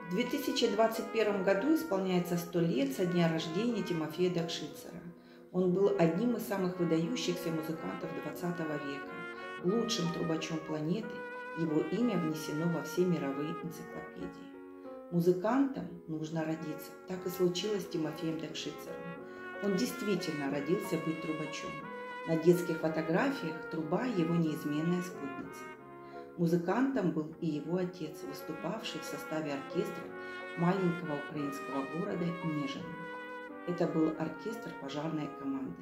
В 2021 году исполняется 100 лет со дня рождения Тимофея Дакшицера. Он был одним из самых выдающихся музыкантов 20 века, лучшим трубачом планеты, его имя внесено во все мировые энциклопедии. Музыкантом нужно родиться, так и случилось с Тимофеем Дакшицером. Он действительно родился быть трубачом. На детских фотографиях труба – его неизменная спутница. Музыкантом был и его отец, выступавший в составе оркестра маленького украинского города Нежина. Это был оркестр пожарной команды.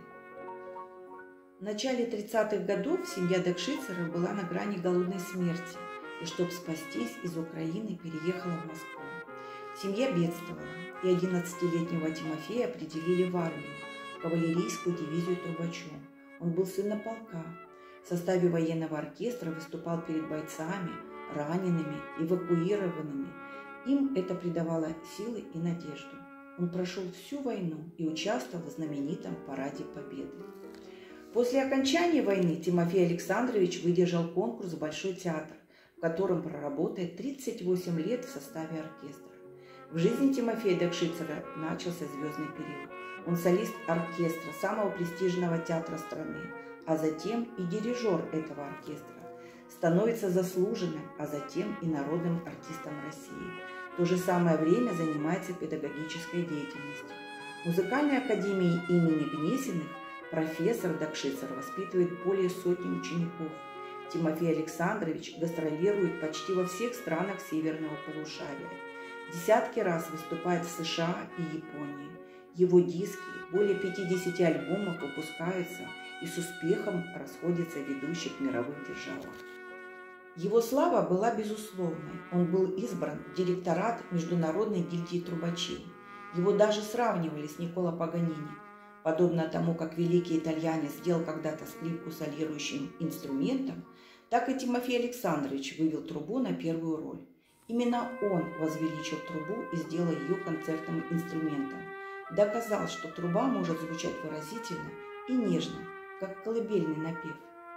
В начале 30-х годов семья Дакшицеров была на грани голодной смерти и, чтобы спастись, из Украины переехала в Москву. Семья бедствовала, и 11-летнего Тимофея определили в армию, в кавалерийскую дивизию трубачом. Он был сыном полка. В составе военного оркестра выступал перед бойцами, ранеными, эвакуированными. Им это придавало силы и надежду. Он прошел всю войну и участвовал в знаменитом параде Победы. После окончания войны Тимофей Александрович выдержал конкурс в Большой театр, в котором проработает 38 лет в составе оркестра. В жизни Тимофея Дакшицера начался звездный период. Он солист оркестра самого престижного театра страны, а затем и дирижер этого оркестра. Становится заслуженным, а затем и народным артистом России. В то же самое время занимается педагогической деятельностью. В музыкальной академии имени Гнесиных профессор Дакшицер воспитывает более сотни учеников. Тимофей Александрович гастролирует почти во всех странах Северного полушария. Десятки раз выступает в США и Японии. Его диски, более 50 альбомов выпускаются и с успехом расходятся в ведущих мировых державах. Его слава была безусловной. Он был избран в директорат Международной гильдии трубачей. Его даже сравнивали с Никколо Паганини. Подобно тому, как великий итальянец сделал когда-то скрипку солирующим инструментом, так и Тимофей Александрович вывел трубу на первую роль. Именно он возвеличил трубу и сделал ее концертным инструментом. Доказал, что труба может звучать выразительно и нежно, как колыбельный напев.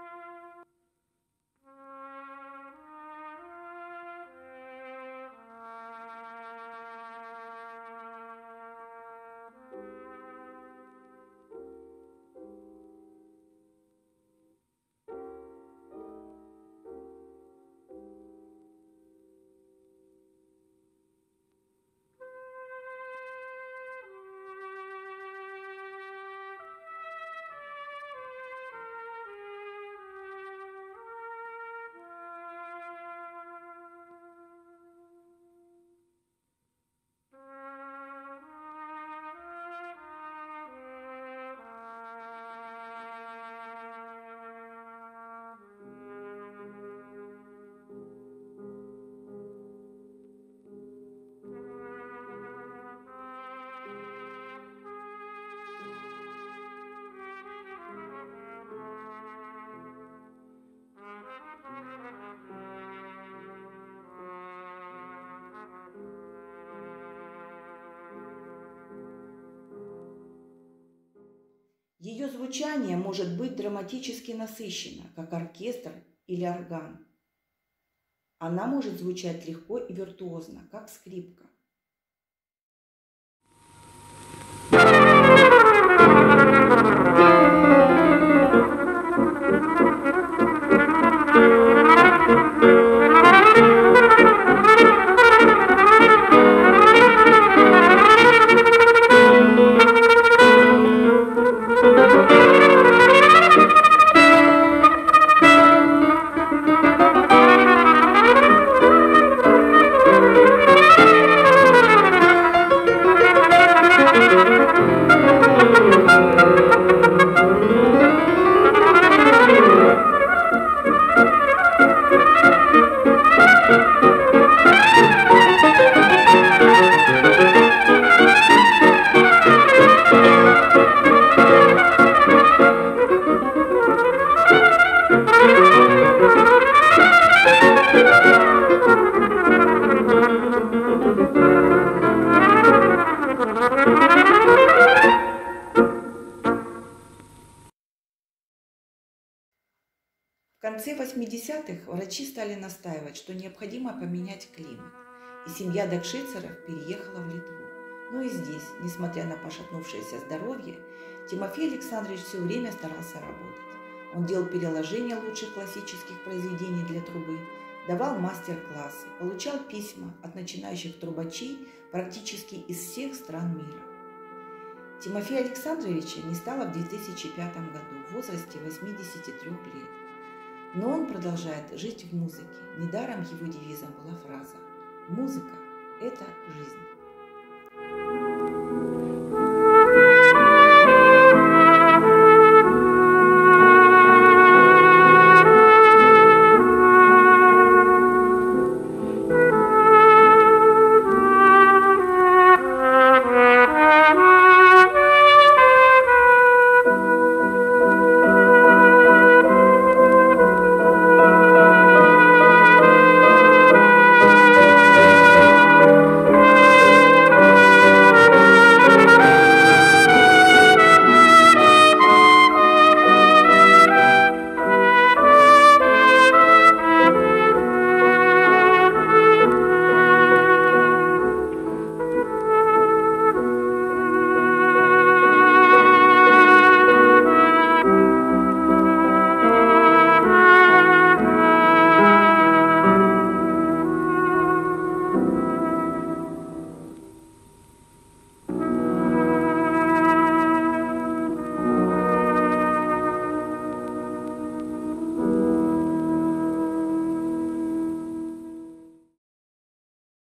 Ее звучание может быть драматически насыщено, как оркестр или орган. Она может звучать легко и виртуозно, как скрипка. В конце 80-х врачи стали настаивать, что необходимо поменять климат. и семья Дакшицеров переехала в Литву. Но и здесь, несмотря на пошатнувшееся здоровье, Тимофей Александрович все время старался работать. Он делал переложения лучших классических произведений для трубы, давал мастер-классы, получал письма от начинающих трубачей практически из всех стран мира. Тимофея Александровича не стало в 2005 году в возрасте 83 лет. Но он продолжает жить в музыке. Недаром его девизом была фраза «Музыка – это жизнь».